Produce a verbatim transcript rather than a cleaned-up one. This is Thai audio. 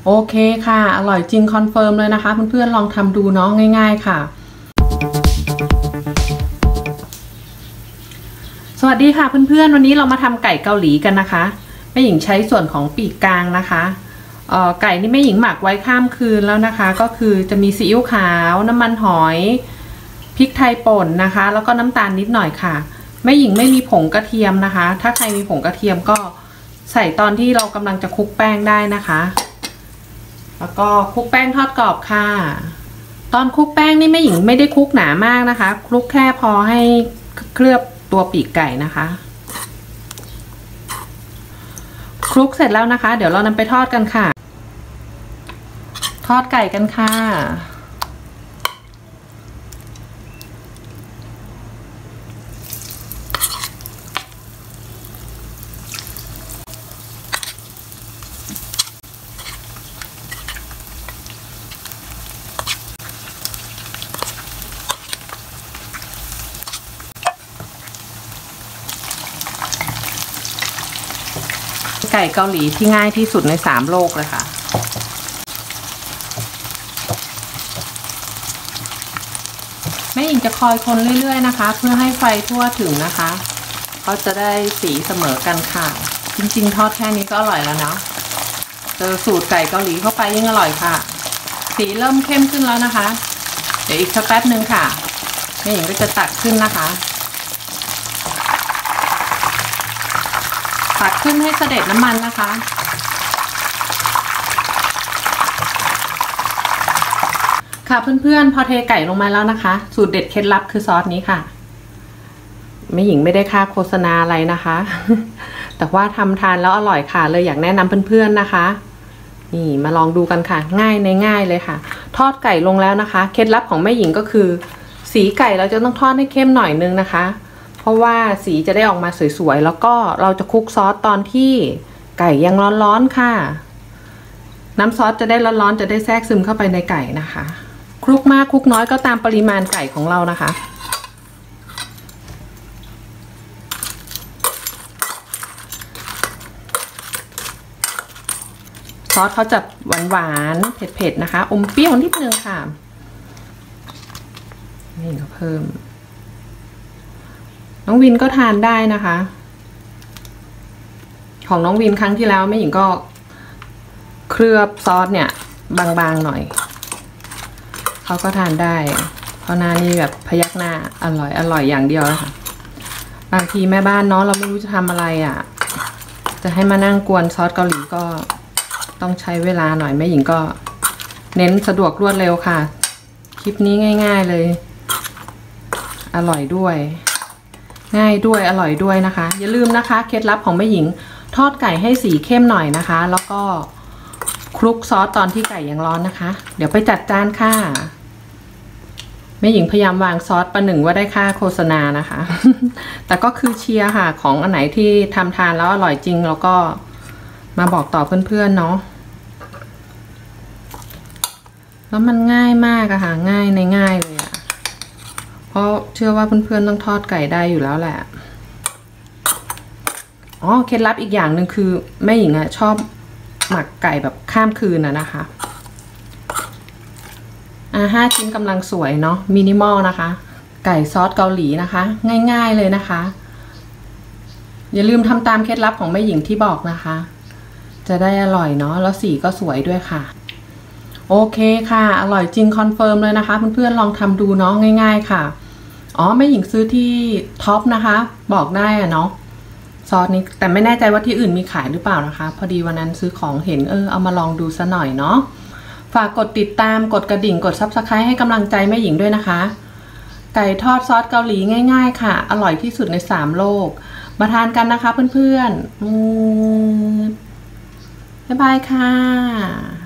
โอเคค่ะอร่อยจริงคอนเฟิร์มเลยนะคะเพื่อนๆลองทำดูเนาะง่ายๆค่ะสวัสดีค่ะเพื่อนๆวันนี้เรามาทำไก่เกาหลีกันนะคะแม่หญิงใช้ส่วนของปีกกลางนะคะเอ่อไก่นี่แม่หญิงหมักไว้ข้ามคืนแล้วนะคะก็คือจะมีซีอิ๊วขาวน้ำมันหอยพริกไทยป่นนะคะแล้วก็น้ำตาลนิดหน่อยค่ะแม่หญิงไม่มีผงกระเทียมนะคะถ้าใครมีผงกระเทียมก็ใส่ตอนที่เรากำลังจะคลุกแป้งได้นะคะแล้วก็คลุกแป้งทอดกรอบค่ะตอนคลุกแป้งนี่แม่หญิงไม่ได้คลุกหนามากนะคะคลุกแค่พอให้เคลือบตัวปีกไก่นะคะคลุกเสร็จแล้วนะคะเดี๋ยวเรานำไปทอดกันค่ะทอดไก่กันค่ะไก่เกาหลีที่ง่ายที่สุดในสามโลกเลยค่ะแม่หญิงจะคอยคนเรื่อยๆนะคะเพื่อให้ไฟทั่วถึงนะคะเขาจะได้สีเสมอกันค่ะจริงๆทอดแค่นี้ก็อร่อยแล้วเนาะเจอสูตรไก่เกาหลีเข้าไปยิ่งอร่อยค่ะสีเริ่มเข้มขึ้นแล้วนะคะเดี๋ยวอีกสักแป๊บนึงค่ะแม่หญิงก็จะตักขึ้นนะคะตักขึ้นให้เสด็จน้ำมันนะคะค่ะเพื่อนๆพอเทไก่ลงมาแล้วนะคะสูตรเด็ดเคล็ดลับคือซอสนี้ค่ะแม่หญิงไม่ได้ค่าโฆษณาอะไรนะคะแต่ว่าทำทานแล้วอร่อยค่ะเลยอยากแนะนำเพื่อนๆนะคะนี่มาลองดูกันค่ะง่ายในง่ายเลยค่ะทอดไก่ลงแล้วนะคะเคล็ดลับของแม่หญิงก็คือสีไก่เราจะต้องทอดให้เข้มหน่อยนึงนะคะเพราะว่าสีจะได้ออกมาสวยๆแล้วก็เราจะคลุกซอสตอนที่ไก่ยังร้อนๆค่ะน้ำซอสจะได้ร้อนๆจะได้แทรกซึมเข้าไปในไก่นะคะคลุกมากคลุกน้อยก็ตามปริมาณไก่ของเรานะคะซอสเขาจะหวานๆเผ็ดๆนะคะอมเปรี้ยวนิดนึงค่ะนี่ก็เพิ่มน้องวินก็ทานได้นะคะของน้องวินครั้งที่แล้วแม่หญิงก็เคลือบซอสเนี่ยบางๆหน่อยเขาก็ทานได้เพราะหน้านี่แบบพยักหน้าอร่อยอร่อยอย่างเดียวเลยค่ะบางทีแม่บ้านเนาะเราไม่รู้จะทำอะไรอ่ะจะให้มานั่งกวนซอสเกาหลีก็ต้องใช้เวลาหน่อยแม่หญิงก็เน้นสะดวกรวดเร็วค่ะคลิปนี้ง่ายๆเลยอร่อยด้วยง่ายด้วยอร่อยด้วยนะคะอย่าลืมนะคะเคล็ดลับของแม่หญิงทอดไก่ให้สีเข้มหน่อยนะคะแล้วก็คลุกซอสตอนที่ไก่ยังร้อนนะคะเดี๋ยวไปจัดจานค่ะแม่หญิงพยายามวางซอสประหนึ่งว่าได้ค่าโฆษณานะคะ แต่ก็คือเชียร์ค่ะของอันไหนที่ทำทานแล้วอร่อยจริงแล้วก็มาบอกต่อเพื่อนๆเนาะแล้วมันง่ายมากอะค่ะง่ายในง่ายเลยอะเพราะเชื่อว่าเพื่อนๆต้องทอดไก่ได้อยู่แล้วแหละอ๋อเคล็ดลับอีกอย่างหนึ่งคือแม่หญิงอะชอบหมักไก่แบบข้ามคืนอะนะคะอ่าห้าชิ้นกำลังสวยเนาะมินิมอลนะคะไก่ซอสเกาหลีนะคะง่ายๆเลยนะคะอย่าลืมทำตามเคล็ดลับของแม่หญิงที่บอกนะคะจะได้อร่อยเนาะแล้วสีก็สวยด้วยค่ะโอเคค่ะอร่อยจริงคอนเฟิร์มเลยนะคะเพื่อนๆลองทำดูเนาะง่ายๆค่ะอ๋อแม่หญิงซื้อที่ท็อปนะคะบอกได้อะเนาะซอสนี้แต่ไม่แน่ใจว่าที่อื่นมีขายหรือเปล่านะคะพอดีวันนั้นซื้อของเห็นเออเอามาลองดูซะหน่อยเนาะฝากกดติดตามกดกระดิ่งกดซับสไครต์ให้กำลังใจแม่หญิงด้วยนะคะไก่ทอดซอสเกาหลีง่ายๆค่ะอร่อยที่สุดในสามโลกมาทานกันนะคะเพื่อนๆบ๊ายบายค่ะ